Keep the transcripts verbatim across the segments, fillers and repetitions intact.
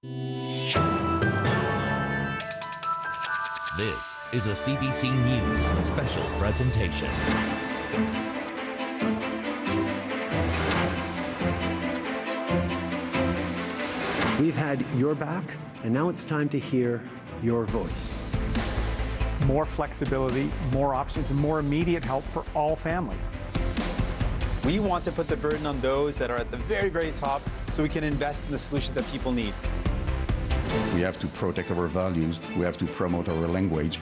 This is a C B C News special presentation. We've had your back, and now it's time to hear your voice. More flexibility, more options, and more immediate help for all families. We want to put the burden on those that are at the very, very top so we can invest in the solutions that people need. We have to protect our values. We have to promote our language.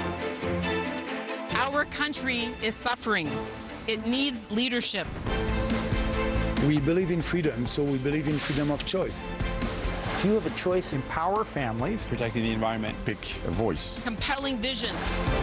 Our country is suffering. It needs leadership. We believe in freedom, so we believe in freedom of choice. If you have a choice, Empower families. Protecting the environment. Pick a voice. Compelling vision.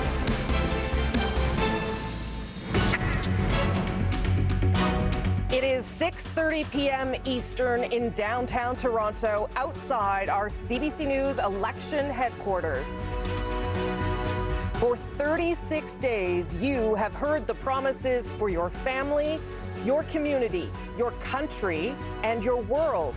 It is six thirty p m Eastern in downtown Toronto, outside our C B C News election headquarters. For thirty-six days, you have heard the promises for your family, your community, your country, and your world.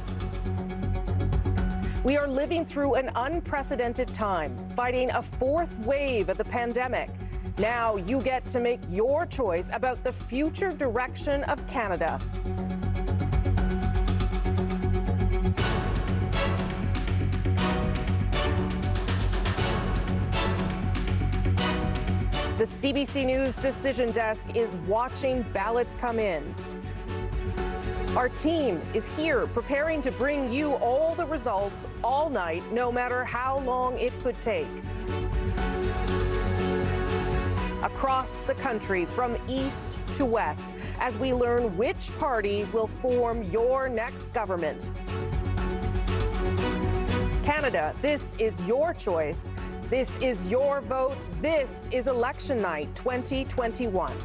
We are living through an unprecedented time, fighting a fourth wave of the pandemic. Now you get to make your choice about the future direction of Canada. The C B C News Decision Desk is watching ballots come in. Our team is here preparing to bring you all the results all night, no matter how long it could take. Across the country, from east to west, as we learn which party will form your next government. Canada, this is your choice. This is your vote. This is election night twenty twenty-one.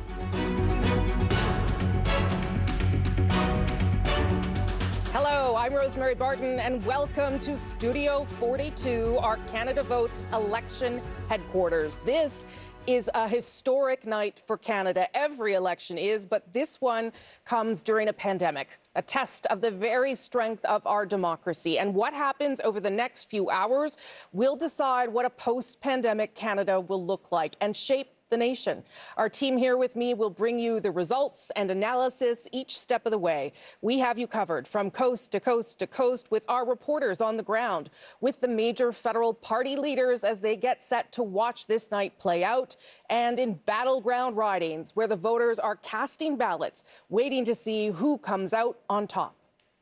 Hello, I'm Rosemary Barton, and welcome to Studio forty-two, our Canada Votes election headquarters. This is a historic night for Canada. Every election is, but this one comes during a pandemic, a test of the very strength of our democracy. And what happens over the next few hours will decide what a post-pandemic Canada will look like and shape the nation. Our team here with me will bring you the results and analysis each step of the way. We have you covered from coast to coast to coast with our reporters on the ground, with the major federal party leaders as they get set to watch this night play out, and in battleground ridings where the voters are casting ballots, waiting to see who comes out on top.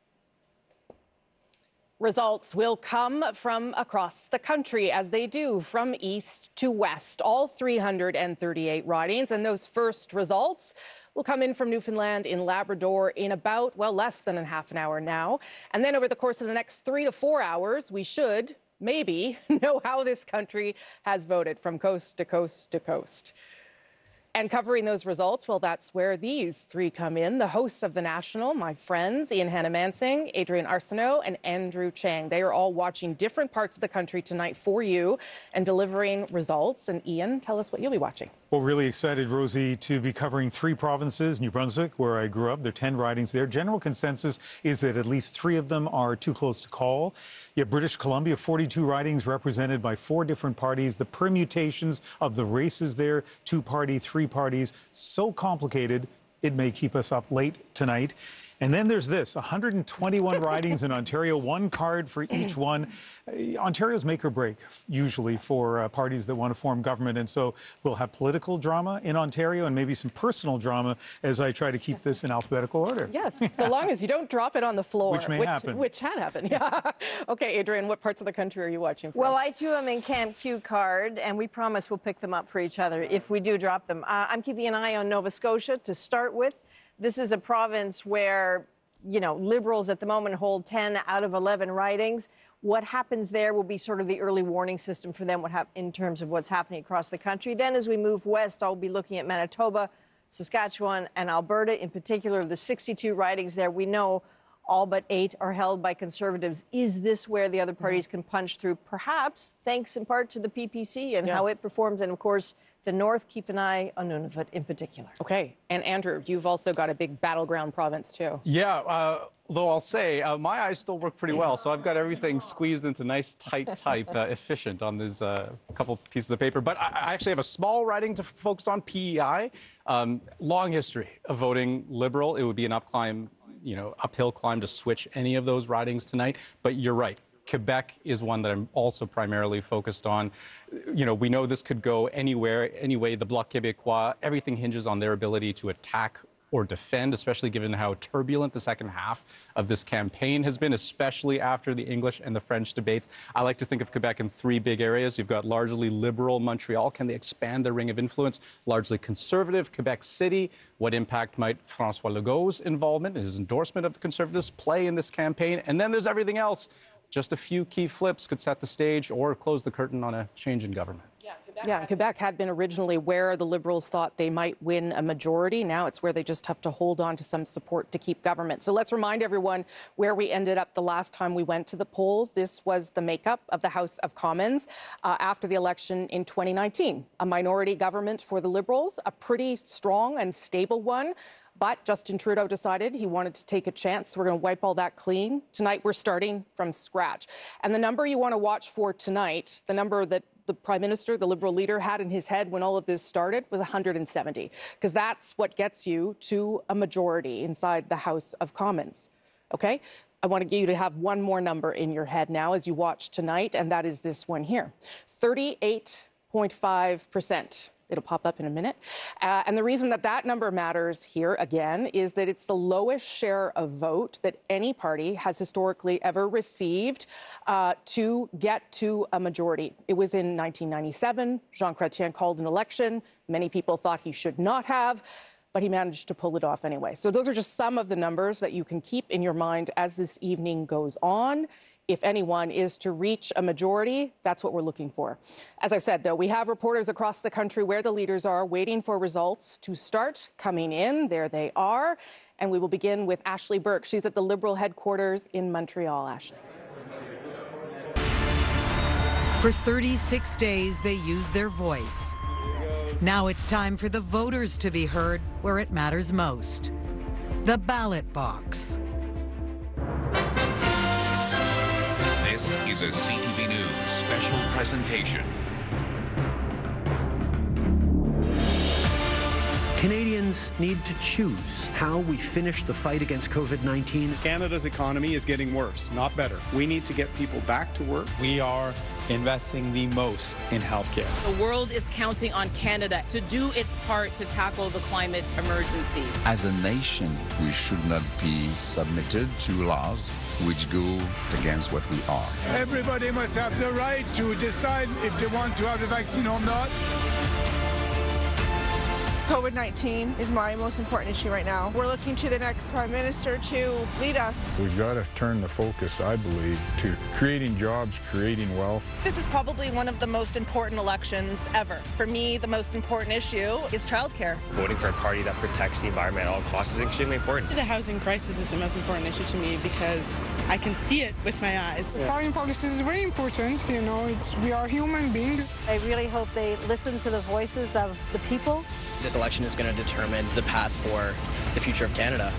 Results will come from across the country, as they do, from east to west, all three hundred thirty-eight ridings. And those first results will come in from Newfoundland in Labrador in about, well, less than a half an hour now. And then over the course of the next three to four hours, we should maybe know how this country has voted from coast to coast to coast. And covering those results, well, that's where these three come in. The hosts of The National, my friends, Ian Hannah-Mansing, Adrian Arsenault, and Andrew Chang. They are all watching different parts of the country tonight for you and delivering results. And Ian, tell us what you'll be watching. Well, really excited, Rosie, to be covering three provinces. New Brunswick, where I grew up, there are ten ridings there. General consensus is that at least three of them are too close to call. Yet British Columbia, forty-two ridings represented by four different parties. The permutations of the races there, two-party, three-parties, so complicated, it may keep us up late tonight. And then there's this, one hundred twenty-one ridings in Ontario, one card for each one. Uh, Ontario's make or break, usually, for uh, parties that want to form government. And so we'll have political drama in Ontario and maybe some personal drama as I try to keep this in alphabetical order. Yes, so long as you don't drop it on the floor. Which may which, happen. Which can happen, yeah. Okay, Adrian, what parts of the country are you watching from? Well, I too am in Camp Q card, and we promise we'll pick them up for each other if we do drop them. Uh, I'm keeping an eye on Nova Scotia to start with. This is a province where, you know, Liberals at the moment hold ten out of eleven ridings. What happens there will be sort of the early warning system for them what hap- in terms of what's happening across the country. Then as we move west, I'll be looking at Manitoba, Saskatchewan, and Alberta. In particular, of the sixty-two ridings there, we know all but eight are held by Conservatives. Is this where the other parties can punch through? Perhaps, thanks in part to the P P C and yeah. how it performs, and of course, the North, keep an eye on Nunavut in particular. Okay. And Andrew, you've also got a big battleground province, too. Yeah, uh, though I'll say uh, my eyes still work pretty well, so I've got everything squeezed into nice, tight type, uh, efficient on these uh, couple pieces of paper. But I, I actually have a small writing to focus on, P E I. Um, long history of voting Liberal. It would be an up climb, you know, uphill climb to switch any of those ridings tonight. But you're right. Quebec is one that I'm also primarily focused on. You know, we know this could go anywhere. Anyway, the Bloc Québécois, everything hinges on their ability to attack or defend, especially given how turbulent the second half of this campaign has been, especially after the English and the French debates. I like to think of Quebec in three big areas. You've got largely liberal Montreal. Can they expand their ring of influence? Largely conservative Quebec City. What impact might François Legault's involvement, his endorsement of the Conservatives, play in this campaign? And then there's everything else. Just a few key flips could set the stage or close the curtain on a change in government. Yeah, Quebec, yeah, Quebec had been originally where the Liberals thought they might win a majority. Now it's where they just have to hold on to some support to keep government. So let's remind everyone where we ended up the last time we went to the polls. This was the makeup of the House of Commons uh, after the election in twenty nineteen. A minority government for the Liberals, a pretty strong and stable one. But Justin Trudeau decided he wanted to take a chance. We're going to wipe all that clean. Tonight, we're starting from scratch. And the number you want to watch for tonight, the number that the Prime Minister, the Liberal leader, had in his head when all of this started was one hundred seventy, because that's what gets you to a majority inside the House of Commons. Okay? I want to get you to have one more number in your head now as you watch tonight, and that is this one here, thirty-eight point five percent. It'll pop up in a minute. Uh, and the reason that that number matters here, again, is that it's the lowest share of vote that any party has historically ever received uh, to get to a majority. It was in nineteen ninety-seven. Jean Chrétien called an election. Many people thought he should not have, but he managed to pull it off anyway. So those are just some of the numbers that you can keep in your mind as this evening goes on. If anyone is to reach a majority, that's what we're looking for. As I said, though, we have reporters across the country where the leaders are waiting for results to start coming in. There they are. And we will begin with Ashley Burke. She's at the Liberal headquarters in Montreal. Ashley. For thirty-six days, they used their voice. Now it's time for the voters to be heard where it matters most. The ballot box. This is a C T V News special presentation. Canadians need to choose how we finish the fight against COVID nineteen. Canada's economy is getting worse, not better. We need to get people back to work. We are investing the most in healthcare. The world is counting on Canada to do its part to tackle the climate emergency. As a nation, we should not be submitted to laws which go against what we are. Everybody must have the right to decide if they want to have the vaccine or not. COVID nineteen is my most important issue right now. We're looking to the next Prime Minister to lead us. We've got to turn the focus, I believe, to creating jobs, creating wealth. This is probably one of the most important elections ever. For me, the most important issue is childcare. Voting for a party that protects the environment at all costs is extremely important. The housing crisis is the most important issue to me because I can see it with my eyes. The foreign policy is very important, you know, it's, we are human beings. I really hope they listen to the voices of the people. This election is going to determine the path for the future of Canada.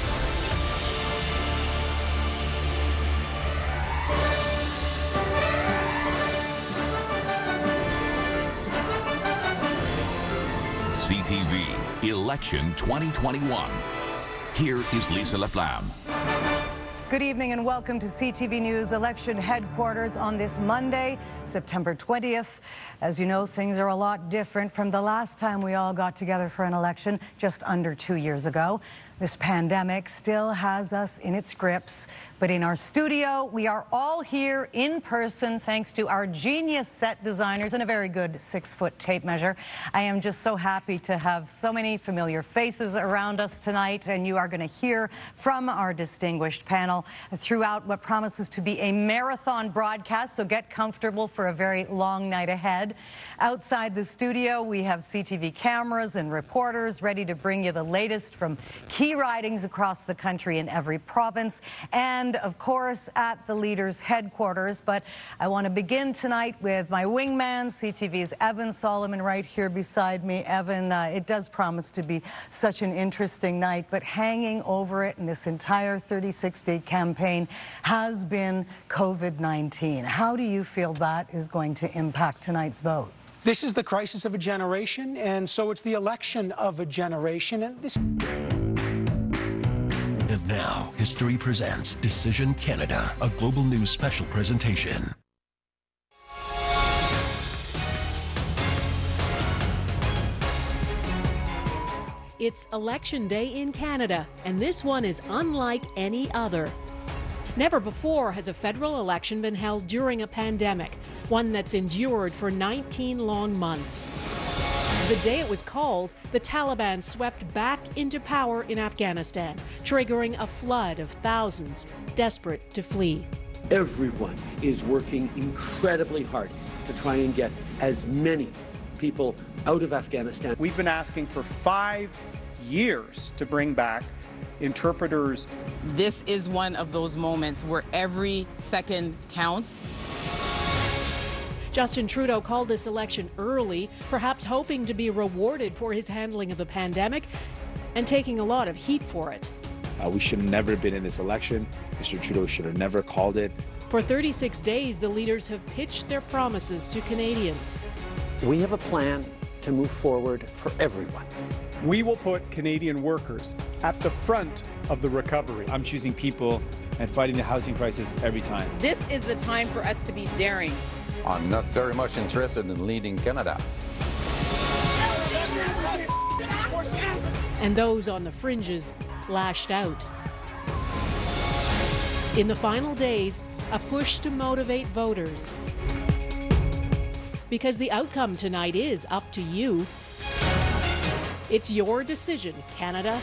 C T V Election twenty twenty-one. Here is Lisa Laflamme. Good evening and welcome to C T V News Election Headquarters on this Monday, September twentieth. As you know, things are a lot different from the last time we all got together for an election just under two years ago. This pandemic still has us in its grips, but in our studio, we are all here in person thanks to our genius set designers and a very good six-foot tape measure. I am just so happy to have so many familiar faces around us tonight, and you are going to hear from our distinguished panel throughout what promises to be a marathon broadcast, so get comfortable for a very long night ahead. Outside the studio, we have C T V cameras and reporters ready to bring you the latest from key key ridings across the country in every province, and of course at the leaders' headquarters. But I want to begin tonight with my wingman, C T V's Evan Solomon, right here beside me. Evan, uh, it does promise to be such an interesting night, but hanging over it in this entire thirty-six day campaign has been COVID nineteen. How do you feel that is going to impact tonight's vote? This is the crisis of a generation, and so it's the election of a generation. And this. And now, History presents Decision Canada, a Global News special presentation. It's Election Day in Canada, and this one is unlike any other. Never before has a federal election been held during a pandemic, one that's endured for nineteen long months. The day it was called, the Taliban swept back into power in Afghanistan, triggering a flood of thousands desperate to flee. Everyone is working incredibly hard to try and get as many people out of Afghanistan. We've been asking for five years to bring back interpreters. This is one of those moments where every second counts. Justin Trudeau called this election early, perhaps hoping to be rewarded for his handling of the pandemic and taking a lot of heat for it. Uh, we should have never been in this election. Mister Trudeau should have never called it. For thirty-six days, the leaders have pitched their promises to Canadians. We have a plan to move forward for everyone. We will put Canadian workers at the front of the recovery. I'm choosing people and fighting the housing crisis every time. This is the time for us to be daring. I'm not very much interested in leading Canada. And those on the fringes lashed out. In the final days, a push to motivate voters. Because the outcome tonight is up to you. It's your decision, Canada.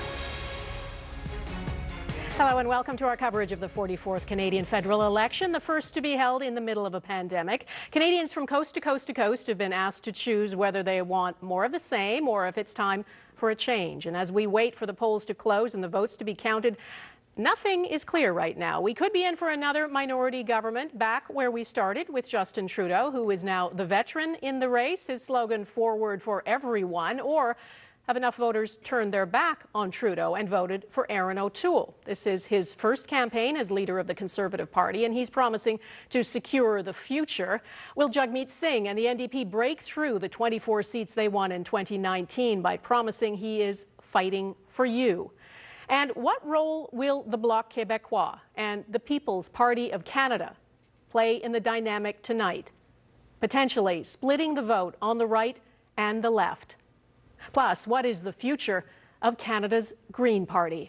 Hello and welcome to our coverage of the forty-fourth Canadian federal election, the first to be held in the middle of a pandemic. Canadians from coast to coast to coast have been asked to choose whether they want more of the same or if it's time for a change. And as we wait for the polls to close and the votes to be counted, nothing is clear right now. We could be in for another minority government, back where we started with Justin Trudeau, who is now the veteran in the race, his slogan, "Forward for Everyone," or have enough voters turned their back on Trudeau and voted for Aaron O'Toole. This is his first campaign as leader of the Conservative Party, and he's promising to secure the future. Will Jagmeet Singh and the N D P break through the twenty-four seats they won in twenty nineteen by promising he is fighting for you? And what role will the Bloc Québécois and the People's Party of Canada play in the dynamic tonight, potentially splitting the vote on the right and the left? Plus, what is the future of Canada's Green Party?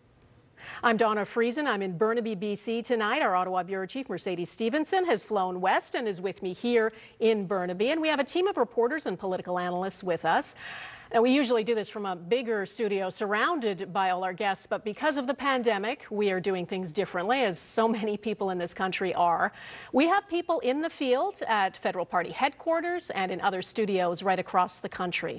I'm Donna Friesen. I'm in Burnaby, B C tonight. Our Ottawa Bureau Chief, Mercedes Stevenson, has flown west and is with me here in Burnaby. And we have a team of reporters and political analysts with us. Now, we usually do this from a bigger studio surrounded by all our guests, but because of the pandemic, we are doing things differently, as so many people in this country are. We have people in the field at federal party headquarters and in other studios right across the country.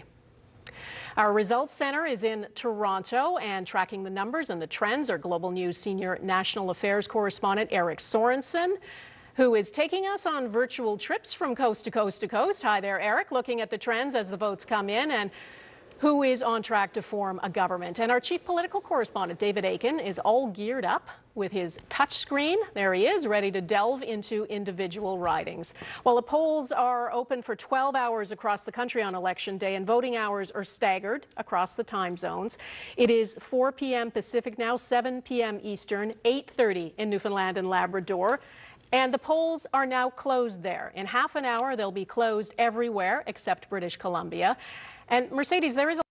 Our results center is in Toronto, and tracking the numbers and the trends are Global News senior national affairs correspondent Eric Sorensen, who is taking us on virtual trips from coast to coast to coast. Hi there, Eric, looking at the trends as the votes come in and who is on track to form a government. And our chief political correspondent, David Aiken, is all geared up with his touchscreen. There he is, ready to delve into individual ridings. Well, the polls are open for twelve hours across the country on Election Day, and voting hours are staggered across the time zones. It is four p m Pacific now, seven p m Eastern, eight thirty in Newfoundland and Labrador. And the polls are now closed there. In half an hour, they'll be closed everywhere except British Columbia. And Mercedes, there is a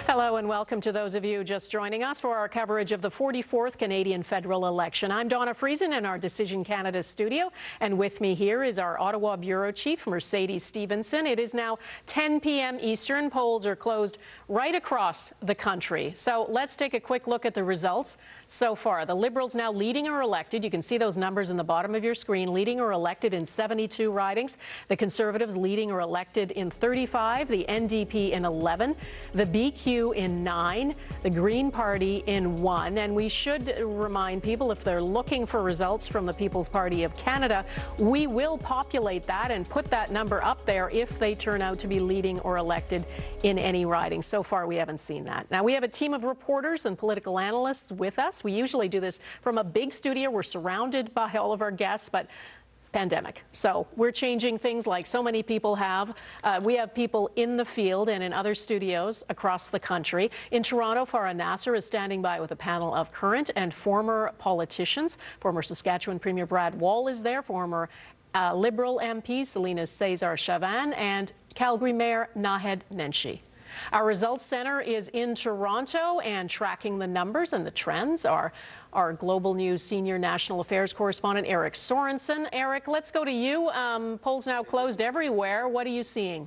Hello and welcome to those of you just joining us for our coverage of the forty-fourth Canadian federal election. I'm Donna Friesen in our Decision Canada studio, and with me here is our Ottawa Bureau Chief, Mercedes Stevenson. It is now ten p m Eastern. Polls are closed right across the country. So let's take a quick look at the results so far. The Liberals now leading or elected. You can see those numbers in the bottom of your screen, leading or elected in seventy-two ridings. The Conservatives leading or elected in thirty-five, the N D P in eleven, the B Q in nine, the Green Party in one. And we should remind people, if they're looking for results from the People's Party of Canada, we will populate that and put that number up there if they turn out to be leading or elected in any riding. So far, we haven't seen that. Now, we have a team of reporters and political analysts with us. We usually do this from a big studio. We're surrounded by all of our guests, but pandemic. So we're changing things like so many people have. Uh, we have people in the field and in other studios across the country. In Toronto, Farah Nasser is standing by with a panel of current and former politicians. Former Saskatchewan Premier Brad Wall is there, former uh, Liberal M P Selina Cesar-Chavannes, and Calgary Mayor Naheed Nenshi. Our results center is in Toronto, and tracking the numbers and the trends are our Global News senior national affairs correspondent, Eric Sorensen. Eric, let's go to you. Um, polls now closed everywhere. What are you seeing?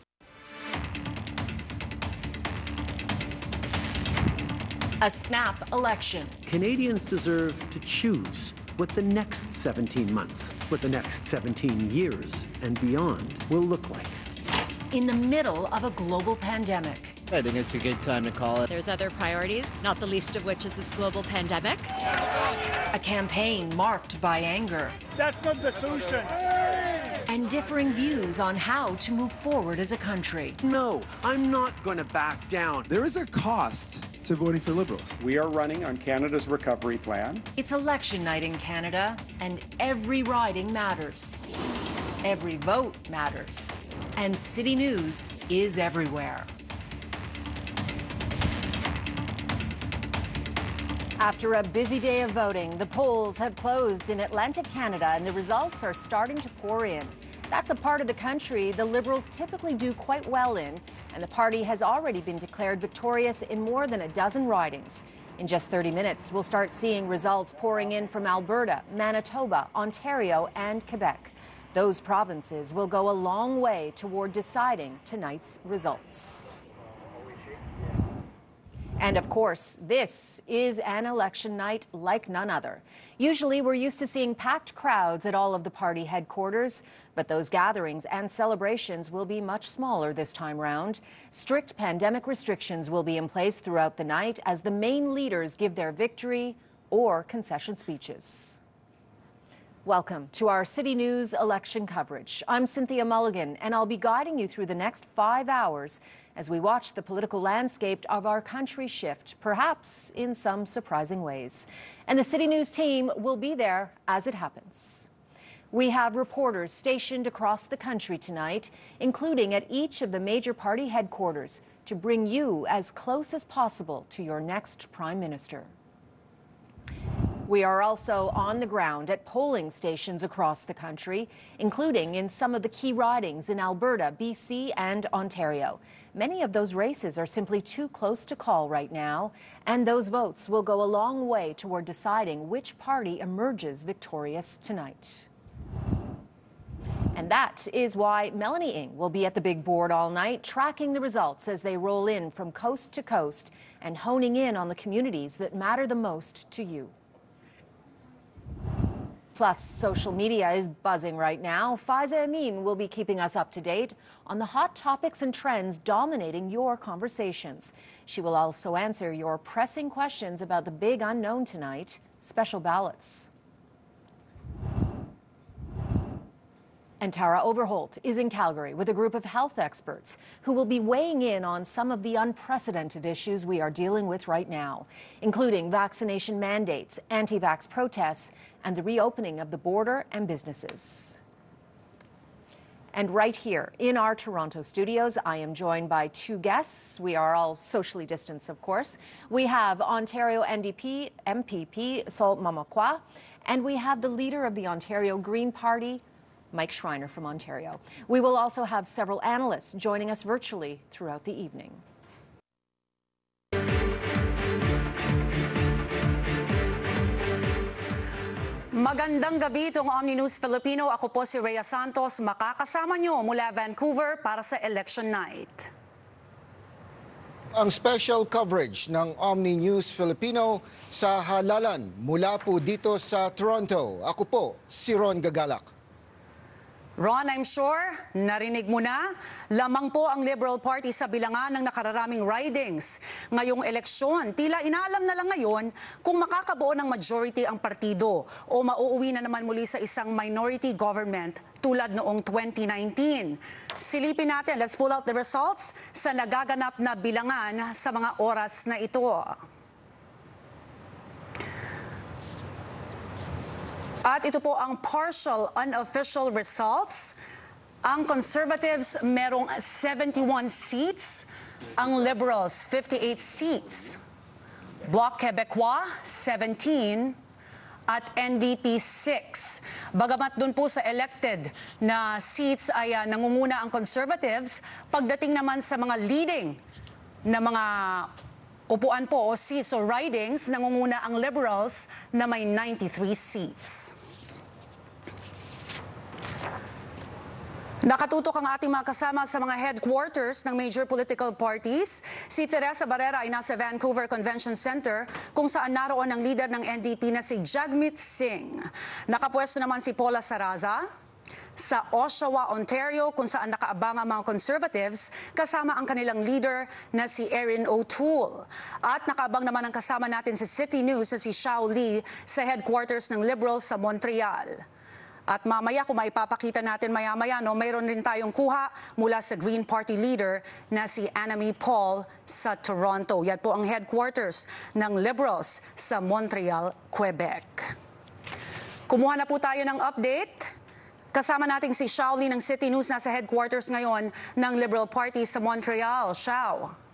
A snap election. Canadians deserve to choose what the next seventeen months, what the next seventeen years and beyond will look like. In the middle of a global pandemic. I think it's a good time to call it. There's other priorities, not the least of which is this global pandemic. A campaign marked by anger. That's not the solution. And differing views on how to move forward as a country. No, I'm not going to back down. There is a cost to voting for Liberals. We are running on Canada's recovery plan. It's election night in Canada, and every riding matters. Every vote matters. And City News is everywhere. After a busy day of voting, the polls have closed in Atlantic Canada, and the results are starting to pour in. That's a part of the country the Liberals typically do quite well in, and the party has already been declared victorious in more than a dozen ridings. In just thirty minutes, we'll start seeing results pouring in from Alberta, Manitoba, Ontario, and Quebec. Those provinces will go a long way toward deciding tonight's results. And of course, this is an election night like none other. Usually we're used to seeing packed crowds at all of the party headquarters, but those gatherings and celebrations will be much smaller this time round. Strict pandemic restrictions will be in place throughout the night as the main leaders give their victory or concession speeches. Welcome to our City News election coverage. I'm Cynthia Mulligan, and I'll be guiding you through the next five hours as we watch the political landscape of our country shift, perhaps in some surprising ways. And the City News team will be there as it happens. We have reporters stationed across the country tonight, including at each of the major party headquarters, to bring you as close as possible to your next Prime Minister. We are also on the ground at polling stations across the country, including in some of the key ridings in Alberta, B C, and Ontario. Many of those races are simply too close to call right now, and those votes will go a long way toward deciding which party emerges victorious tonight. And that is why Melanie Ng will be at the big board all night, tracking the results as they roll in from coast to coast and honing in on the communities that matter the most to you. Plus, social media is buzzing right now. Faiza Amin will be keeping us up to date on the hot topics and trends dominating your conversations. She will also answer your pressing questions about the big unknown tonight, special ballots. And Tara Overholt is in Calgary with a group of health experts who will be weighing in on some of the unprecedented issues we are dealing with right now, including vaccination mandates, anti-vax protests, and the reopening of the border and businesses. And right here in our Toronto studios, I am joined by two guests. We are all socially distanced, of course. We have Ontario N D P M P P Sol Mamakwa, and we have the leader of the Ontario Green Party, Mike Schreiner from Ontario. We will also have several analysts joining us virtually throughout the evening. Magandang gabi itong Omni News Filipino. Ako po si Rhea Santos, makakasama nyo mula Vancouver para sa Election Night. Ang special coverage ng Omni News Filipino sa halalan mula po dito sa Toronto. Ako po, si Ron Gagalak. Ron, I'm sure, narinig mo na, lamang po ang Liberal Party sa bilangan ng nakararaming ridings. Ngayong eleksyon, tila inaalam na lang ngayon kung makakabuo ng majority ang partido o mauuwi na naman muli sa isang minority government tulad noong twenty nineteen. Silipin natin, let's pull out the results sa nagaganap na bilangan sa mga oras na ito. At ito po ang partial unofficial results. Ang Conservatives merong seventy-one seats, ang Liberals fifty-eight seats, Bloc Québécois seventeen at N D P six. Bagamat dun po sa elected na seats ay uh, nangunguna ang Conservatives, pagdating naman sa mga leading na mga upuan po o seats o ridings, nangunguna ang Liberals na may ninety-three seats. Nakatutok ang ating mga kasama sa mga headquarters ng major political parties. Si Teresa Barrera ay nasa Vancouver Convention Center kung saan naroon ang leader ng N D P na si Jagmeet Singh. Nakapwesto naman si Paula Saraza sa Oshawa, Ontario, kung saan nakaabang ang mga Conservatives kasama ang kanilang leader na si Erin O'Toole. At nakaabang naman ang kasama natin sa CityNews na si Xiao Li sa headquarters ng Liberals sa Montreal. At mamaya, kung maipapakita natin maya-maya, no, mayroon rin tayong kuha mula sa Green Party leader na si Annamie Paul sa Toronto. Yan po ang headquarters ng Liberals sa Montreal, Quebec. Kumuha na po tayo ng update. Kasama natin si Xiao Li ng CityNews nasa headquarters ngayon ng Liberal Party sa Montreal. Xiao.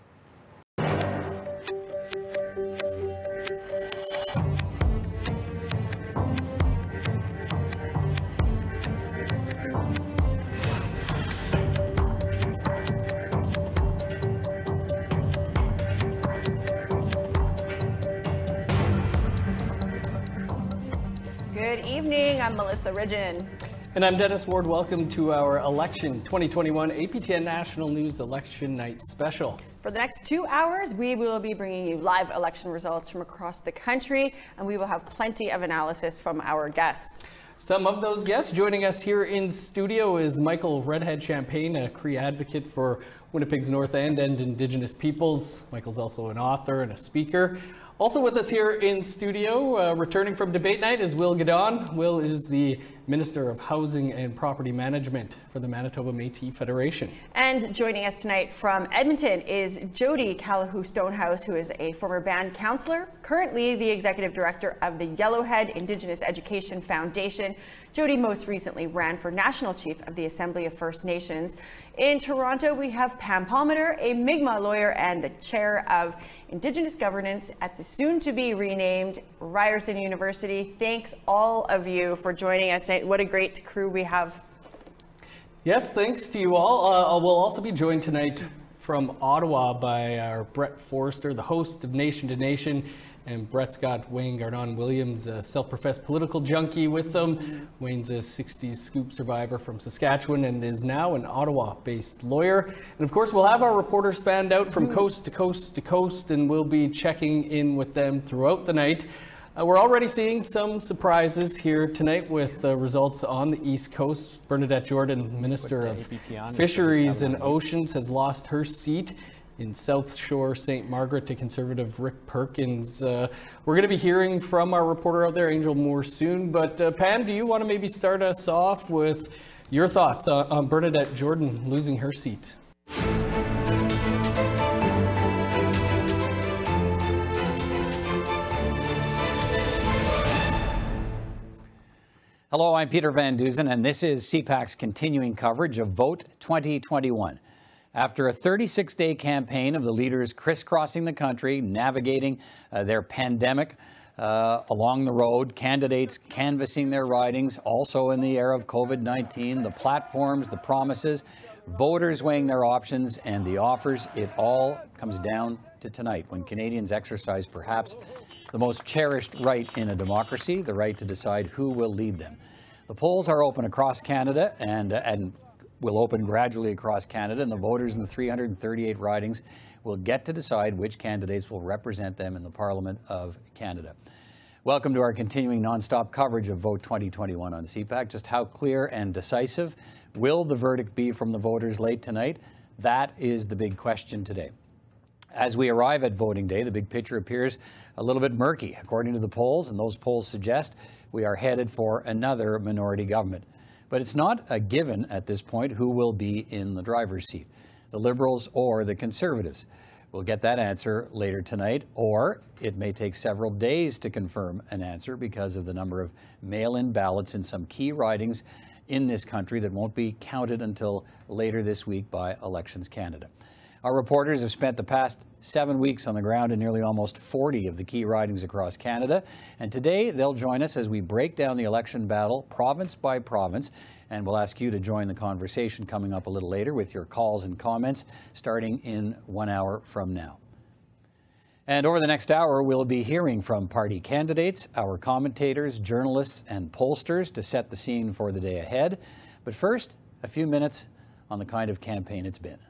Good evening, I'm Melissa Ridgen. And I'm Dennis Ward. Welcome to our Election twenty twenty-one A P T N National News Election Night Special. For the next two hours, we will be bringing you live election results from across the country, and we will have plenty of analysis from our guests. Some of those guests joining us here in studio is Michael Redhead Champagne, a Cree advocate for Winnipeg's North End and Indigenous peoples. Michael's also an author and a speaker. Also with us here in studio, uh, returning from debate night, is Will Guidon. Will is the Minister of Housing and Property Management for the Manitoba Métis Federation. And joining us tonight from Edmonton is Jody Calahoo Stonehouse, who is a former band counselor, currently the Executive Director of the Yellowhead Indigenous Education Foundation. Jody most recently ran for National Chief of the Assembly of First Nations. In Toronto, we have Pam Palmater, a Mi'kmaq lawyer and the Chair of Indigenous Governance at the soon-to-be renamed Ryerson University. Thanks all of you for joining us tonight. What a great crew we have. Yes, thanks to you all. Uh, we'll also be joined tonight from Ottawa by our Brett Forrester, the host of Nation to Nation, and Brett's got Wayne Gardon-Williams, a self-professed political junkie, with them. Wayne's a sixties scoop survivor from Saskatchewan and is now an Ottawa-based lawyer. And of course, we'll have our reporters fanned out from coast to coast to coast, and we'll be checking in with them throughout the night. Uh, we're already seeing some surprises here tonight with uh, results on the East Coast. Bernadette Jordan, Minister of Fisheries and Oceans, has lost her seat in South Shore, Saint Margaret, to Conservative Rick Perkins. Uh, we're going to be hearing from our reporter out there, Angel Moore, soon. But uh, Pam, do you want to maybe start us off with your thoughts on, on Bernadette Jordan losing her seat? Hello, I'm Peter Van Dusen, and this is C PAC's continuing coverage of Vote twenty twenty-one. After a thirty-six day campaign of the leaders crisscrossing the country, navigating uh, their pandemic uh, along the road, candidates canvassing their ridings, also in the era of COVID nineteen, the platforms, the promises, voters weighing their options and the offers. It all comes down to tonight, when Canadians exercise perhaps the most cherished right in a democracy, the right to decide who will lead them. The polls are open across Canada and, uh, and will open gradually across Canada, and the voters in the three hundred thirty-eight ridings will get to decide which candidates will represent them in the Parliament of Canada. Welcome to our continuing nonstop coverage of Vote twenty twenty-one on C PAC. Just how clear and decisive will the verdict be from the voters late tonight? That is the big question today. As we arrive at voting day, the big picture appears a little bit murky, according to the polls, and those polls suggest we are headed for another minority government. But it's not a given at this point who will be in the driver's seat, the Liberals or the Conservatives. We'll get that answer later tonight, or it may take several days to confirm an answer because of the number of mail-in ballots in some key ridings in this country that won't be counted until later this week by Elections Canada. Our reporters have spent the past seven weeks on the ground in nearly almost forty of the key ridings across Canada, and today they'll join us as we break down the election battle province by province, and we'll ask you to join the conversation coming up a little later with your calls and comments starting in one hour from now. And over the next hour, we'll be hearing from party candidates, our commentators, journalists, and pollsters to set the scene for the day ahead. But first, a few minutes on the kind of campaign it's been.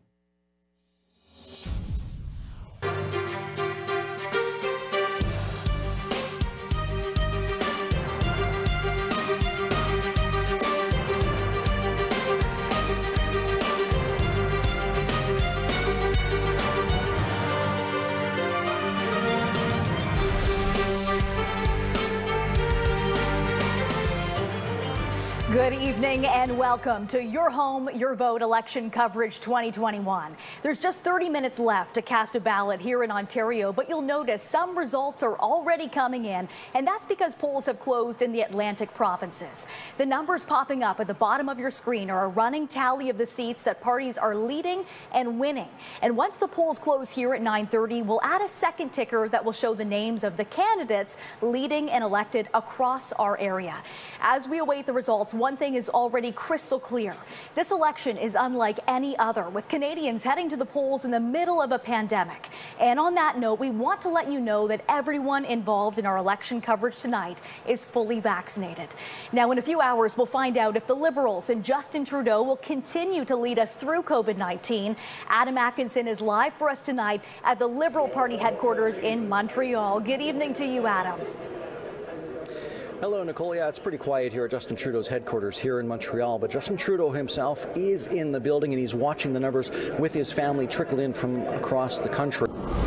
Good evening and welcome to Your Home, Your Vote election coverage twenty twenty-one. There's just thirty minutes left to cast a ballot here in Ontario, but you'll notice some results are already coming in, and that's because polls have closed in the Atlantic provinces. The numbers popping up at the bottom of your screen are a running tally of the seats that parties are leading and winning. And once the polls close here at nine thirty, we'll add a second ticker that will show the names of the candidates leading and elected across our area. As we await the results, one thing is already crystal clear. This election is unlike any other, with Canadians heading to the polls in the middle of a pandemic. And on that note, we want to let you know that everyone involved in our election coverage tonight is fully vaccinated. Now, in a few hours, we'll find out if the Liberals and Justin Trudeau will continue to lead us through COVID nineteen. Adam Atkinson is live for us tonight at the Liberal Party headquarters in Montreal. Good evening to you, Adam. Hello, Nicole. Yeah, it's pretty quiet here at Justin Trudeau's headquarters here in Montreal, but Justin Trudeau himself is in the building and he's watching the numbers with his family trickle in from across the country.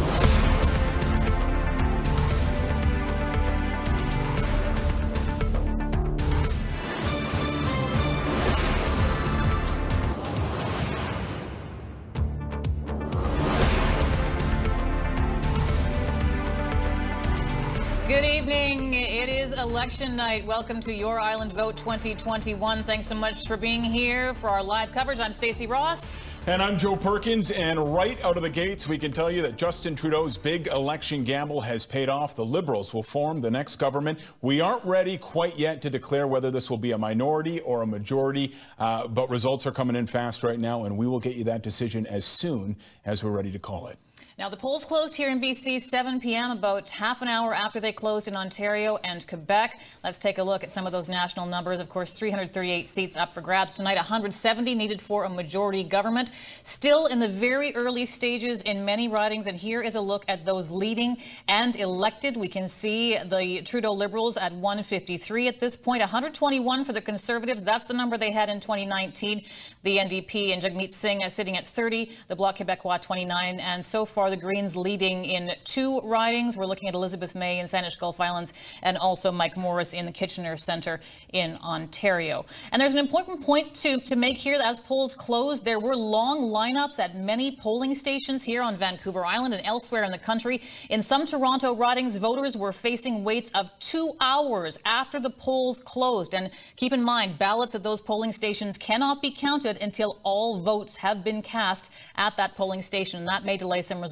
Good evening. It is election night. Welcome to Your Island Vote twenty twenty-one. Thanks so much for being here for our live coverage. I'm Stacey Ross. And I'm Joe Perkins. And right out of the gates, we can tell you that Justin Trudeau's big election gamble has paid off. The Liberals will form the next government. We aren't ready quite yet to declare whether this will be a minority or a majority, uh, but results are coming in fast right now, and we will get you that decision as soon as we're ready to call it. Now, the polls closed here in B C seven p m about half an hour after they closed in Ontario and Quebec. Let's take a look at some of those national numbers. Of course, three hundred thirty-eight seats up for grabs tonight, one hundred seventy needed for a majority government. Still in the very early stages in many ridings, and here is a look at those leading and elected. We can see the Trudeau Liberals at one fifty-three at this point, one hundred twenty-one for the Conservatives. That's the number they had in twenty nineteen. The N D P and Jagmeet Singh sitting at thirty, the Bloc Québécois twenty-nine, and so far the Greens leading in two ridings. We're looking at Elizabeth May in Saanich Gulf Islands and also Mike Morris in the Kitchener Centre in Ontario. And there's an important point to, to make here. As polls closed, there were long lineups at many polling stations here on Vancouver Island and elsewhere in the country. In some Toronto ridings, voters were facing waits of two hours after the polls closed. And keep in mind, ballots at those polling stations cannot be counted until all votes have been cast at that polling station. And that may delay some results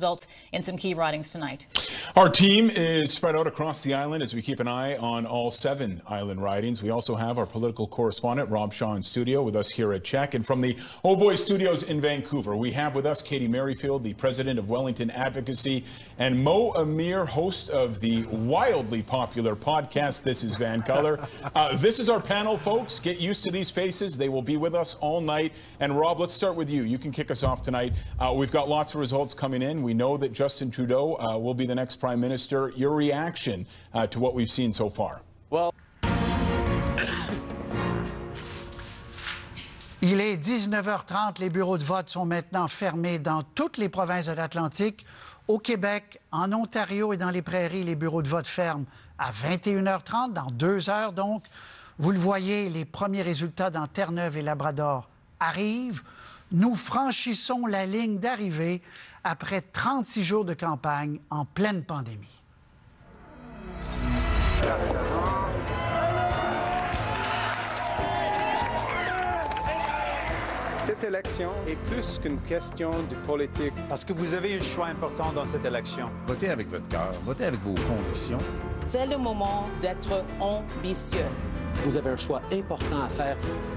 results in some key ridings tonight. Our team is spread out across the island as we keep an eye on all seven island ridings. We also have our political correspondent, Rob Shaw, in studio with us here at C H E K. And from the Oh Boy Studios in Vancouver, we have with us Katie Merrifield, the president of Wellington Advocacy, and Mo Amir, host of the wildly popular podcast, This is Van Color. Uh, this is our panel, folks. Get used to these faces. They will be with us all night. And Rob, let's start with you. You can kick us off tonight. Uh, we've got lots of results coming in. We know that Justin Trudeau uh, will be the next prime minister. Your reaction uh, to what we've seen so far? Well, il est dix-neuf heures trente. Les bureaux de vote sont maintenant fermés dans toutes les provinces de l'Atlantique. Au Québec, en Ontario et dans les prairies, les bureaux de vote ferment à vingt et une heures trente, dans deux heures donc. Vous le voyez, les premiers résultats dans Terre-Neuve et Labrador arrivent. Nous franchissons la ligne d'arrivée après trente-six jours de campagne en pleine pandémie. Cette élection est plus qu'une question de politique. Parce que vous avez un choix important dans cette élection. Votez avec votre cœur, votez avec vos convictions. C'est le moment d'être ambitieux. Vous avez un choix important à faire.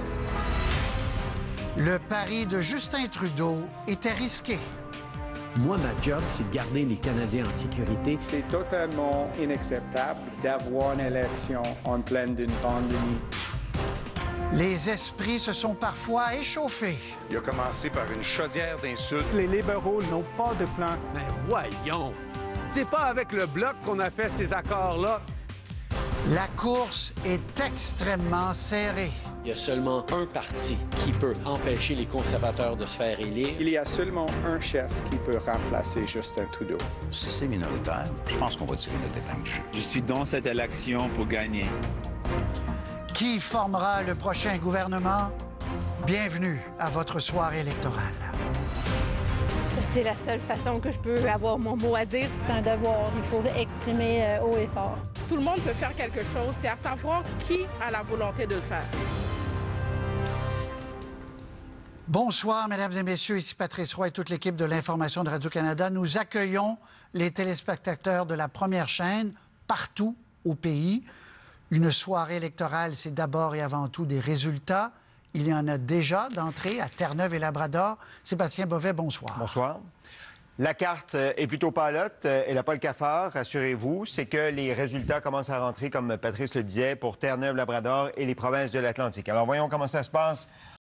Le pari de Justin Trudeau était risqué. Moi, ma job, c'est de garder les Canadiens en sécurité. C'est totalement inacceptable d'avoir une élection en pleine d'une pandémie. Les esprits se sont parfois échauffés. Il a commencé par une chaudière d'insultes. Les libéraux n'ont pas de plan. Mais voyons! C'est pas avec le Bloc qu'on a fait ces accords-là. La course est extrêmement serrée. Il y a seulement un parti qui peut empêcher les conservateurs de se faire élire. Il y a seulement un chef qui peut remplacer Justin Trudeau. Si c'est minoritaire, je pense qu'on va tirer notre épingle. Je suis dans cette élection pour gagner. Qui formera le prochain gouvernement? Bienvenue à votre soirée électorale. C'est la seule façon que je peux avoir mon mot à dire. C'est un devoir, il faut exprimer euh, haut et fort. Tout le monde peut faire quelque chose, c'est à savoir qui a la volonté de le faire. Bonsoir, mesdames et messieurs. Ici Patrice Roy et toute l'équipe de l'Information de Radio-Canada. Nous accueillons les téléspectateurs de la première chaîne partout au pays. Une soirée électorale, c'est d'abord et avant tout des résultats. Il y en a déjà d'entrée à Terre-Neuve et Labrador. Sébastien Bovet, bonsoir. Bonsoir. La carte est plutôt palote, elle n'a pas le cafard, rassurez-vous. C'est que les résultats commencent à rentrer, comme Patrice le disait, pour Terre-Neuve, Labrador et les provinces de l'Atlantique. Alors voyons comment ça se passe.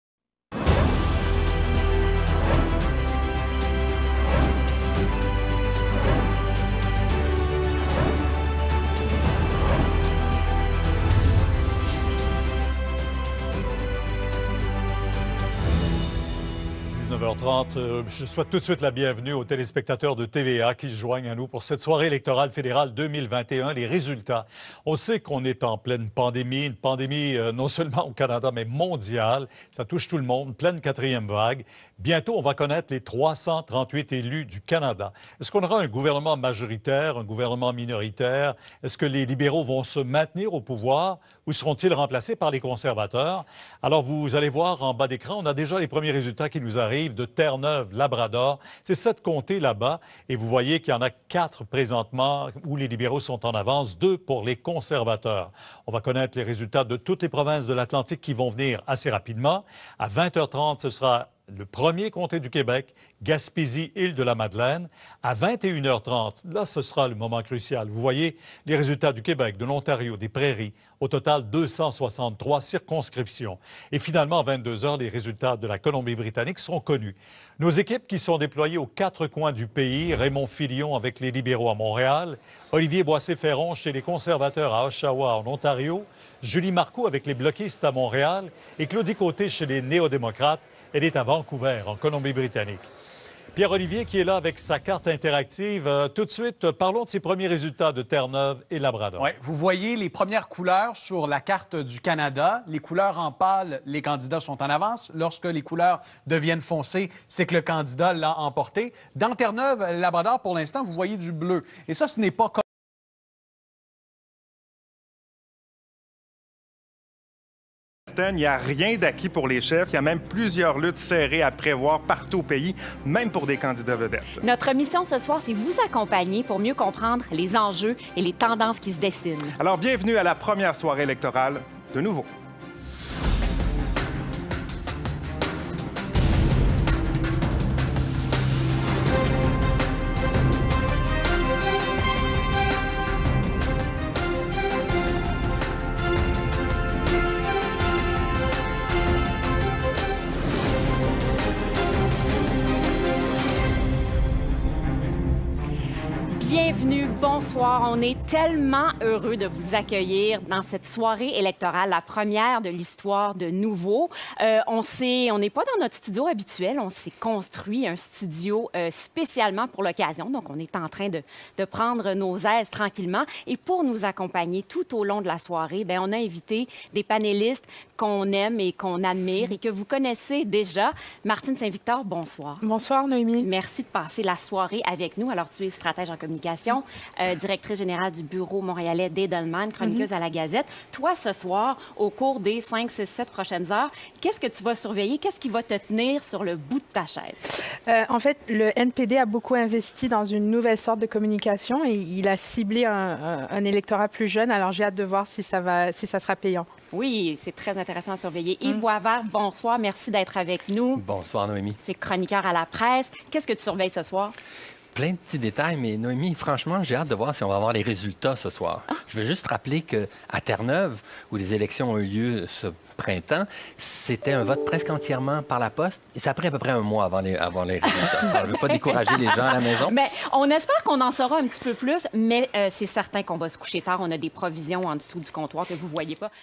dix-neuf heures trente, euh, je souhaite tout de suite la bienvenue aux téléspectateurs de T V A qui se joignent à nous pour cette soirée électorale fédérale deux mille vingt et un. Les résultats, on sait qu'on est en pleine pandémie, une pandémie euh, non seulement au Canada, mais mondiale. Ça touche tout le monde, pleine quatrième vague. Bientôt, on va connaître les trois cent trente-huit élus du Canada. Est-ce qu'on aura un gouvernement majoritaire, un gouvernement minoritaire? Est-ce que les libéraux vont se maintenir au pouvoir ou seront-ils remplacés par les conservateurs? Alors, vous allez voir en bas d'écran, on a déjà les premiers résultats qui nous arrivent de Terre-Neuve, Labrador. C'est sept comtés là-bas et vous voyez qu'il y en a quatre présentement où les libéraux sont en avance, deux pour les conservateurs. On va connaître les résultats de toutes les provinces de l'Atlantique qui vont venir assez rapidement. À vingt heures trente, ce sera le premier comté du Québec, Gaspésie, Île-de-la-Madeleine. À vingt et une heures trente, là, ce sera le moment crucial. Vous voyez les résultats du Québec, de l'Ontario, des Prairies. Au total, deux cent soixante-trois circonscriptions. Et finalement, à vingt-deux heures, les résultats de la Colombie-Britannique seront connus. Nos équipes qui sont déployées aux quatre coins du pays, Raymond Filion avec les libéraux à Montréal, Olivier Boissé-Ferron chez les conservateurs à Oshawa, en Ontario, Julie Marcoux avec les bloquistes à Montréal et Claudie Côté chez les néo-démocrates. Elle est à Vancouver, en Colombie-Britannique. Pierre-Olivier qui est là avec sa carte interactive. Euh, tout de suite, parlons de ses premiers résultats de Terre-Neuve et Labrador. Oui, vous voyez les premières couleurs sur la carte du Canada. Les couleurs en pâle, les candidats sont en avance. Lorsque les couleurs deviennent foncées, c'est que le candidat l'a emporté. Dans Terre-Neuve, Labrador, pour l'instant, vous voyez du bleu. Et ça, ce n'est pas comme Il n'y a rien d'acquis pour les chefs. Il y a même plusieurs luttes serrées à prévoir partout au pays, même pour des candidats vedettes. Notre mission ce soir, c'est vous accompagner pour mieux comprendre les enjeux et les tendances qui se dessinent. Alors, bienvenue à la première soirée électorale de Nouveau. Bienvenue, bonsoir. On est tellement heureux de vous accueillir dans cette soirée électorale, la première de l'histoire de Nouveau. Euh, on s'est, on n'est pas dans notre studio habituel, on s'est construit un studio euh, spécialement pour l'occasion. Donc, on est en train de, de prendre nos aises tranquillement. Et pour nous accompagner tout au long de la soirée, bien, on a invité des panélistes qu'on aime et qu'on admire et que vous connaissez déjà. Martine Saint-Victor, bonsoir. Bonsoir, Noémie. Merci de passer la soirée avec nous. Alors, tu es stratège en communication, euh, directrice générale du bureau montréalais d'Edelman, chroniqueuse mm-hmm. à la Gazette. Toi, ce soir, au cours des cinq, six, sept prochaines heures, qu'est-ce que tu vas surveiller? Qu'est-ce qui va te tenir sur le bout de ta chaise? Euh, en fait, le N P D a beaucoup investi dans une nouvelle sorte de communication et il a ciblé un, un, un électorat plus jeune. Alors, j'ai hâte de voir si ça, va, si ça sera payant. Oui, c'est très intéressant à surveiller. Yves mm. Boisvert, bonsoir. Merci d'être avec nous. Bonsoir, Noémie. Tu es chroniqueur à la presse. Qu'est-ce que tu surveilles ce soir? Plein de petits détails, mais Noémie, franchement, j'ai hâte de voir si on va avoir les résultats ce soir. Ah. Je veux juste rappeler qu'à Terre-Neuve, où les élections ont eu lieu ce printemps, c'était un vote presque entièrement par la poste et ça a pris à peu près un mois avant les, avant les résultats. Alors, je ne veux pas décourager les gens à la maison. Bien, on espère qu'on en saura un petit peu plus, mais euh, c'est certain qu'on va se coucher tard. On a des provisions en dessous du comptoir que vous ne voyez pas.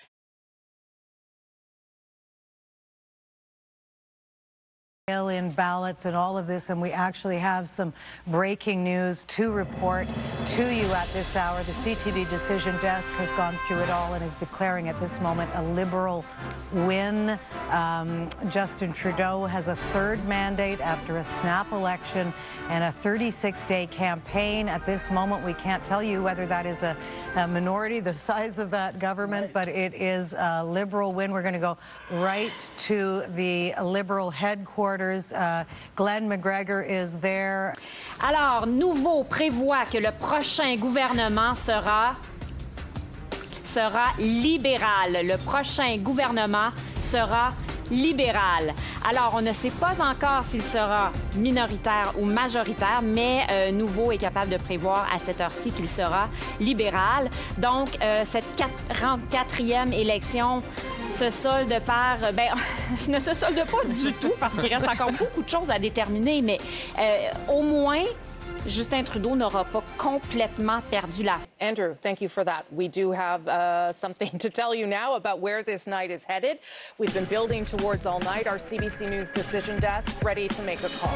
In ballots and all of this, and we actually have some breaking news to report to you at this hour. The C T V decision desk has gone through it all and is declaring at this moment a Liberal win. Um, Justin Trudeau has a third mandate after a snap election and a thirty-six day campaign. At this moment, we can't tell you whether that is a, a minority, the size of that government, but it is a Liberal win. We're going to go right to the Liberal headquarters. Uh, Glenn McGregor is there. Alors, Nouveau prévoit que le prochain gouvernement sera sera libéral. Le prochain gouvernement sera libéral. Alors, on ne sait pas encore s'il sera minoritaire ou majoritaire, mais euh, Nouveau est capable de prévoir à cette heure-ci qu'il sera libéral. Donc, euh, cette quarante-quatrième élection se solde par... Bien, ne se solde pas du tout parce qu'il reste encore beaucoup de choses à déterminer, mais euh, au moins, Justin Trudeau n'aura pas complètement perdu la... Andrew, thank you for that. We do have uh, something to tell you now about where this night is headed. We've been building towards all night. Our C B C News decision desk ready to make a call.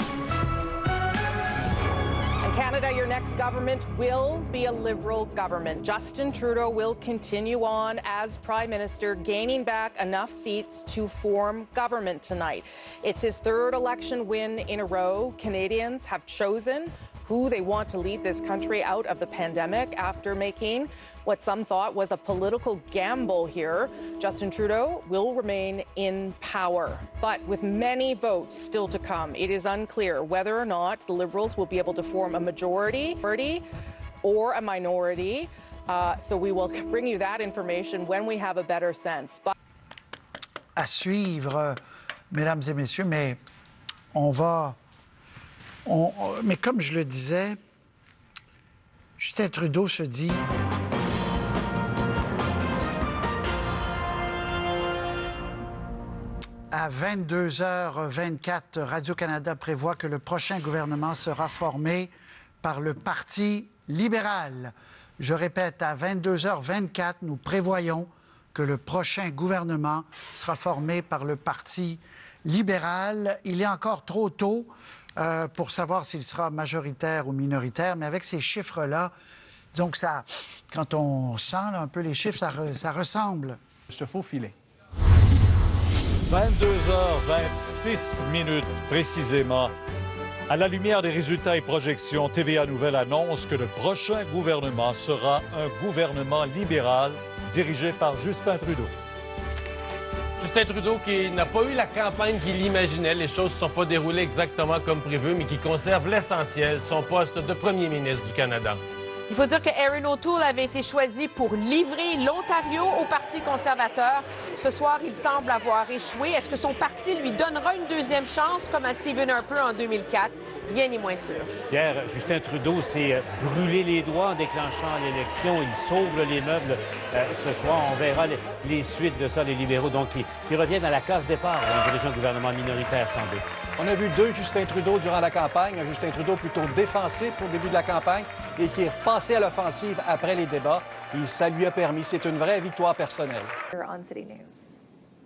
In Canada, your next government will be a Liberal government. Justin Trudeau will continue on as Prime Minister, gaining back enough seats to form government tonight. It's his third election win in a row. Canadians have chosen who they want to lead this country out of the pandemic after making what some thought was a political gamble here. Justin Trudeau will remain in power, but with many votes still to come, it is unclear whether or not the Liberals will be able to form a majority or a minority. Uh, so we will bring you that information when we have a better sense. But... À suivre, mesdames et messieurs, mais on va... On, on, mais comme je le disais, Justin Trudeau se dit... À vingt-deux heures vingt-quatre, Radio-Canada prévoit que le prochain gouvernement sera formé par le Parti libéral. Je répète, à vingt-deux heures vingt-quatre, nous prévoyons que le prochain gouvernement sera formé par le Parti libéral. Il est encore trop tôt euh, pour savoir s'il sera majoritaire ou minoritaire, mais avec ces chiffres-là, disons que ça, quand on sent là, un peu les chiffres, ça, re, ça ressemble. Je te faufilais. vingt-deux heures vingt-six minutes précisément. À la lumière des résultats et projections, T V A Nouvelles annonce que le prochain gouvernement sera un gouvernement libéral dirigé par Justin Trudeau. Justin Trudeau qui n'a pas eu la campagne qu'il imaginait. Les choses ne sont pas déroulées exactement comme prévu, mais qui conserve l'essentiel, son poste de premier ministre du Canada. Il faut dire que Erin O'Toole avait été choisi pour livrer l'Ontario au Parti conservateur. Ce soir, il semble avoir échoué. Est-ce que son parti lui donnera une deuxième chance, comme à Stephen Harper en deux mille quatre? Rien n'est moins sûr. Hier, Justin Trudeau s'est brûlé les doigts en déclenchant l'élection. Il sauve les meubles euh, ce soir. On verra les, les suites de ça, les libéraux, donc qui, qui reviennent à la case départ en dirigeant un gouvernement minoritaire, sans doute. On a vu deux Justin Trudeau durant la campagne. Un Justin Trudeau plutôt défensif au début de la campagne et qui est repassé à l'offensive après les débats. Et ça lui a permis. C'est une vraie victoire personnelle. On CityNews.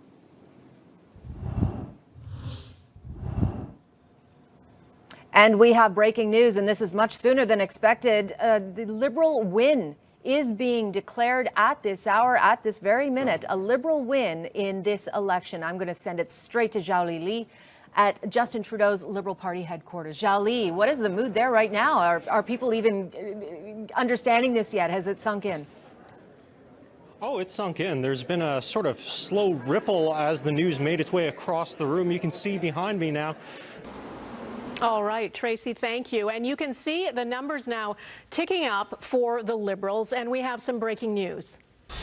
And we have breaking news, and this is much sooner than expected. Uh, the Liberal win is being declared at this hour, at this very minute. A Liberal win in this election. I'm going to send it straight to Zhao Li at Justin Trudeau's Liberal Party headquarters. Zhao Li, what is the mood there right now? Are, are people even understanding this yet? Has it sunk in? Oh, it's sunk in. There's been a sort of slow ripple as the news made its way across the room. You can see behind me now. All right, Tracy, thank you. And you can see the numbers now ticking up for the Liberals, and we have some breaking news.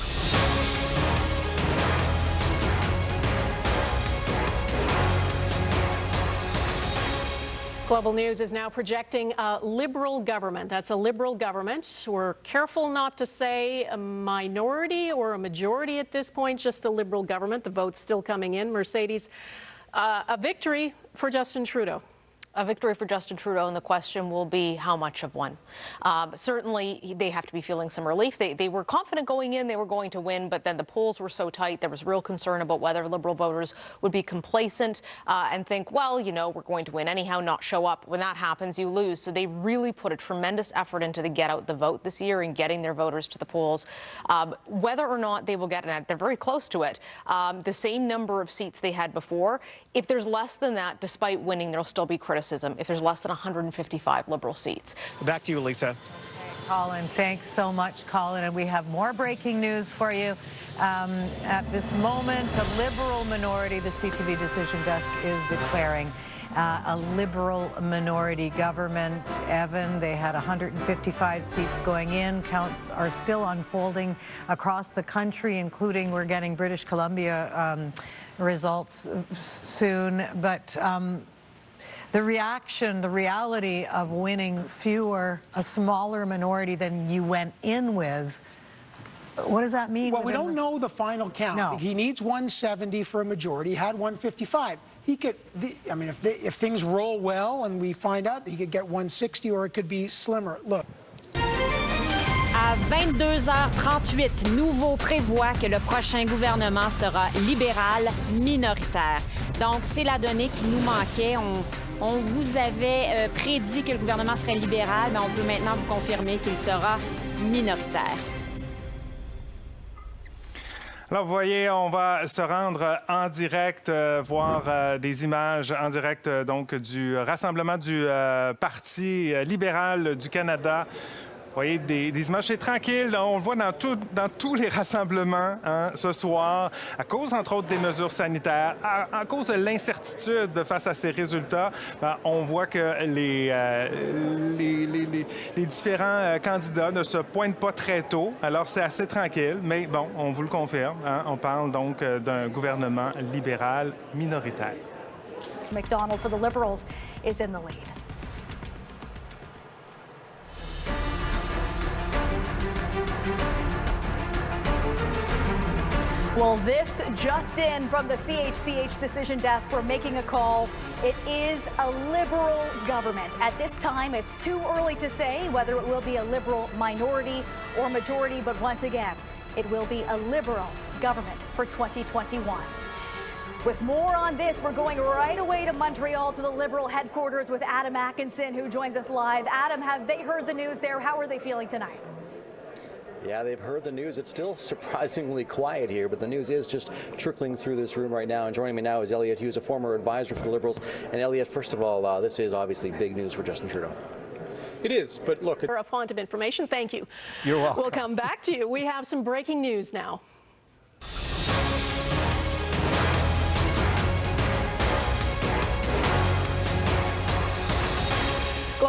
Global News is now projecting a Liberal government. That's a Liberal government. We're careful not to say a minority or a majority at this point, just a Liberal government. The vote's still coming in. Mercedes, uh, a victory for Justin Trudeau. A victory for Justin Trudeau, and the question will be how much of one. Um, certainly, they have to be feeling some relief. They, they were confident going in, they were going to win, but then the polls were so tight, there was real concern about whether Liberal voters would be complacent uh, and think, well, you know, we're going to win anyhow, not show up. When that happens, you lose. So they really put a tremendous effort into the get out the vote this year and getting their voters to the polls. Um, whether or not they will get it, they're very close to it, um, the same number of seats they had before. If there's less than that, despite winning, there'll still be criticism. If there's less than one hundred fifty-five Liberal seats. Back to you, Lisa. Colin, thanks so much, Colin. And we have more breaking news for you. Um, at this moment, a Liberal minority, the C T V decision desk is declaring uh, a Liberal minority government. Evan, they had one hundred fifty-five seats going in. Counts are still unfolding across the country, including we're getting British Columbia um, results soon. But um, the reaction, the reality of winning fewer, a smaller minority than you went in with, what does that mean? Well, we don't know the final count. No. He needs one seventy for a majority. He had one fifty-five. He could, the, I mean, if, they, if things roll well and we find out, he could get one sixty, or it could be slimmer. Look. À vingt-deux heures trente-huit, Noovo prévoit que le prochain gouvernement sera libéral minoritaire. Donc, c'est la donnée qui nous manquait. On, on vous avait euh, prédit que le gouvernement serait libéral, mais on peut maintenant vous confirmer qu'il sera minoritaire. Alors, vous voyez, on va se rendre en direct, euh, voir euh, des images en direct euh, donc du rassemblement du euh, Parti libéral du Canada. Vous voyez, des, des images, c'est tranquille. On le voit dans, tout, dans tous les rassemblements hein, ce soir, à cause, entre autres, des mesures sanitaires, à, à cause de l'incertitude face à ces résultats. Ben, on voit que les, euh, les, les, les, les différents euh, candidats ne se pointent pas très tôt. Alors, c'est assez tranquille, mais bon, on vous le confirme. Hein, on parle donc euh, d'un gouvernement libéral minoritaire. McDonald for the Liberals is in the lead. Well, this just in from the C H C H decision desk. We're making a call. It is a Liberal government. At this time, it's too early to say whether it will be a Liberal minority or majority, but once again, it will be a Liberal government for twenty twenty-one. With more on this, we're going right away to Montreal to the Liberal headquarters with Adam Atkinson, who joins us live. Adam, have they heard the news there? How are they feeling tonight? Yeah, they've heard the news. It's still surprisingly quiet here, but the news is just trickling through this room right now. And joining me now is Elliot Hughes, a former advisor for the Liberals. And Elliot, first of all, uh, this is obviously big news for Justin Trudeau. It is, but look... For a font of information, thank you. You're welcome. We'll come back to you. We have some breaking news now.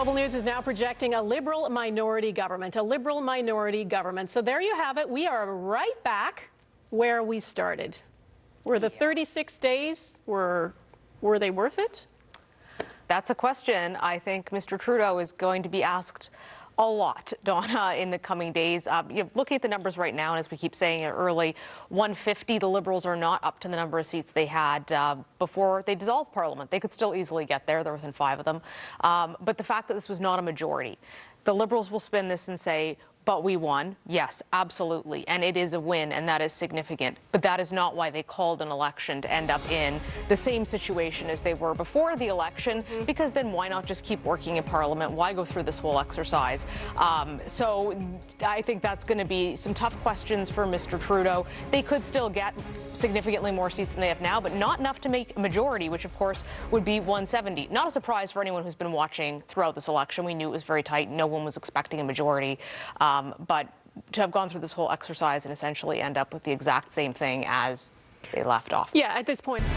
Global News is now projecting a liberal minority government, a liberal minority government. So there you have it. We are right back where we started. Were the thirty-six days, were, were they worth it? That's a question I think Mister Trudeau is going to be asked a lot, Donna, in the coming days. Uh, you know, looking at the numbers right now, and as we keep saying it early, one fifty, the Liberals are not up to the number of seats they had uh, before they dissolved Parliament. They could still easily get there. They're within five of them. Um, but the fact that this was not a majority, the Liberals will spin this and say, but we won. Yes, absolutely. And it is a win, and that is significant. But that is not why they called an election to end up in the same situation as they were before the election, mm-hmm. because then why not just keep working in Parliament? Why go through this whole exercise? Um, so I think that's going to be some tough questions for Mister Trudeau. They could still get significantly more seats than they have now, but not enough to make a majority, which of course would be one seventy. Not a surprise for anyone who's been watching throughout this election. We knew it was very tight. No one was expecting a majority. Um, Um, but to have gone through this whole exercise and essentially end up with the exact same thing as they left off. Yeah, at this point.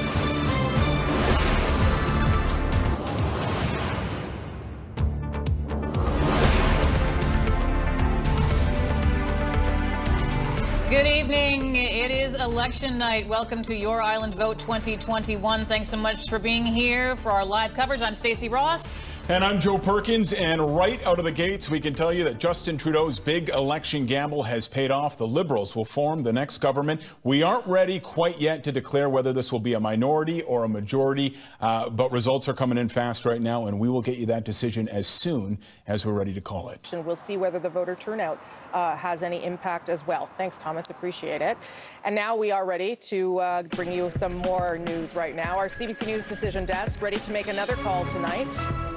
Good evening. It is election night. Welcome to Your Island Vote twenty twenty-one. Thanks so much for being here for our live coverage. I'm Stacey Ross. And I'm Joe Perkins, and right out of the gates, we can tell you that Justin Trudeau's big election gamble has paid off. The Liberals will form the next government. We aren't ready quite yet to declare whether this will be a minority or a majority, uh, but results are coming in fast right now, and we will get you that decision as soon as we're ready to call it. And we'll see whether the voter turnout uh, has any impact as well. Thanks, Thomas. Appreciate it. And now we are ready to uh, bring you some more news right now. Our C B C News decision desk ready to make another call tonight.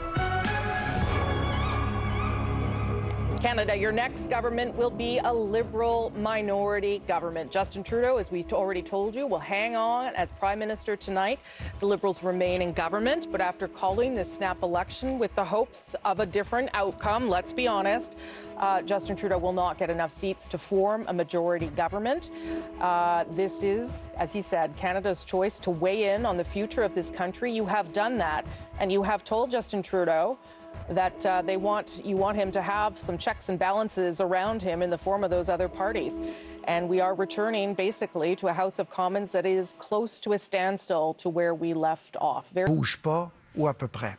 Canada, your next government will be a Liberal minority government. Justin Trudeau, as we already told you, will hang on as Prime Minister tonight. The Liberals remain in government, but after calling this snap election with the hopes of a different outcome, let's be honest, uh, Justin Trudeau will not get enough seats to form a majority government. Uh, this is, as he said, Canada's choice to weigh in on the future of this country. You have done that, and you have told Justin Trudeau that uh, they want you want him to have some checks and balances around him in the form of those other parties. And we are returning basically to a House of Commons that is close to a standstill to where we left off. Very Bouge pas ou à peu près.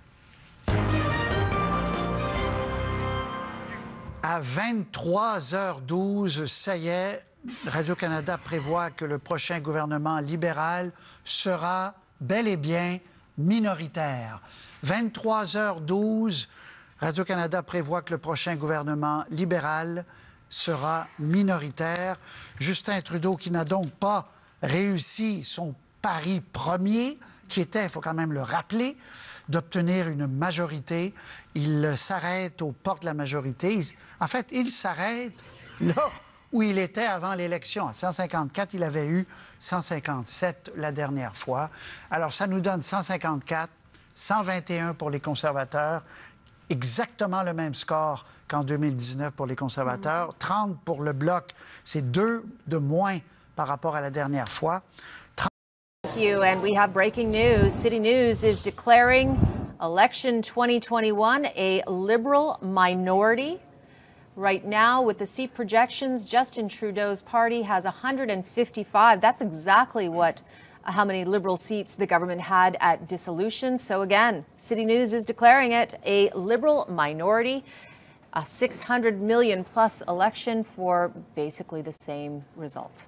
À vingt-trois heures douze, ça y est, Radio-Canada prévoit que le prochain gouvernement libéral sera bel et bien minoritaire. vingt-trois heures douze, Radio-Canada prévoit que le prochain gouvernement libéral sera minoritaire. Justin Trudeau, qui n'a donc pas réussi son pari premier, qui était, il faut quand même le rappeler, d'obtenir une majorité, il s'arrête aux portes de la majorité. Il, en fait, il s'arrête là où il était avant l'élection. À cent cinquante-quatre, il avait eu cent cinquante-sept la dernière fois. Alors, ça nous donne cent cinquante-quatre, cent vingt et un pour les conservateurs, exactement le même score qu'en deux mille dix-neuf pour les conservateurs, trente pour le Bloc, c'est deux de moins par rapport à la dernière fois. Thank you, and we have breaking news. CityNews is declaring election twenty twenty-one a Liberal minority. Right now, with the seat projections, Justin Trudeau's party has one hundred fifty-five. That's exactly what how many Liberal seats the government had at dissolution. So again, CityNews is declaring it a Liberal minority, a six hundred million plus election for basically the same result.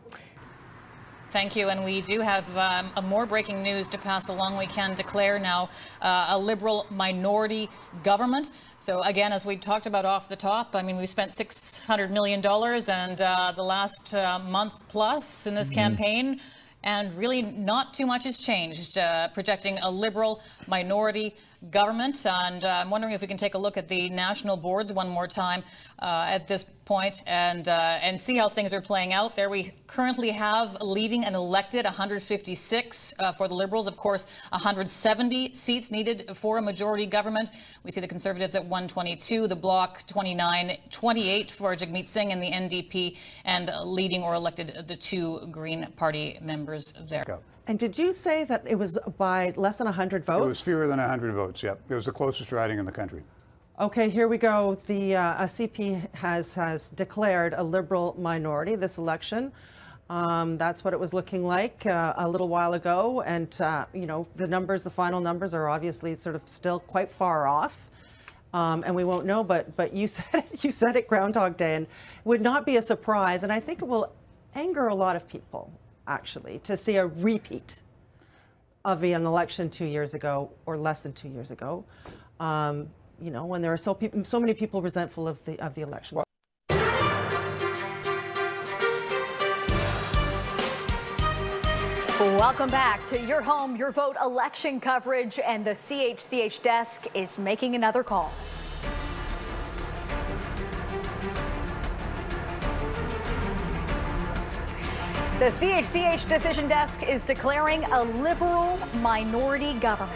Thank you. And we do have um, a more breaking news to pass along. We can declare now uh, a Liberal minority government. So again, as we talked about off the top, I mean, we spent six hundred million dollars and uh, the last uh, month plus in this mm-hmm. campaign. And really not too much has changed, uh, projecting a Liberal minority government. And uh, I'm wondering if we can take a look at the national boards one more time uh, at this point and, uh, and see how things are playing out. There we currently have leading and elected one hundred fifty-six uh, for the Liberals. Of course, one hundred seventy seats needed for a majority government. We see the Conservatives at one twenty-two, the Bloc twenty-nine, twenty-eight for Jagmeet Singh and the N D P, and leading or elected the two Green Party members there. Go. And did you say that it was by less than one hundred votes? It was fewer than one hundred votes, yep. It was the closest riding in the country. Okay, here we go. The uh, C P has has declared a Liberal minority this election. Um, that's what it was looking like uh, a little while ago, and uh, you know the numbers, the final numbers, are obviously sort of still quite far off, um, and we won't know. But but you said it, you said it Groundhog Day, and it would not be a surprise. And I think it will anger a lot of people actually to see a repeat of an election two years ago or less than two years ago. Um, You know, when there are so, pe- so many people resentful of the of the election. Welcome back to Your Home, Your Vote election coverage, and the C H C H desk is making another call. The C H C H decision desk is declaring a Liberal minority government.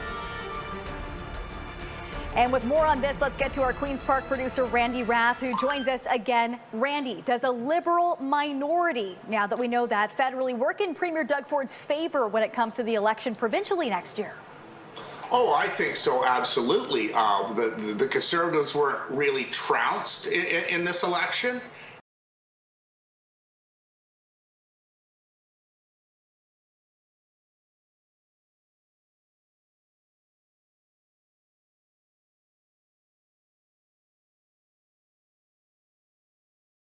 And with more on this, let's get to our Queen's Park producer, Randy Rath, who joins us again. Randy, does a Liberal minority, now that we know that, federally work in Premier Doug Ford's favor when it comes to the election provincially next year? Oh, I think so, absolutely. Uh, the, the, the Conservatives weren't really trounced in, in this election.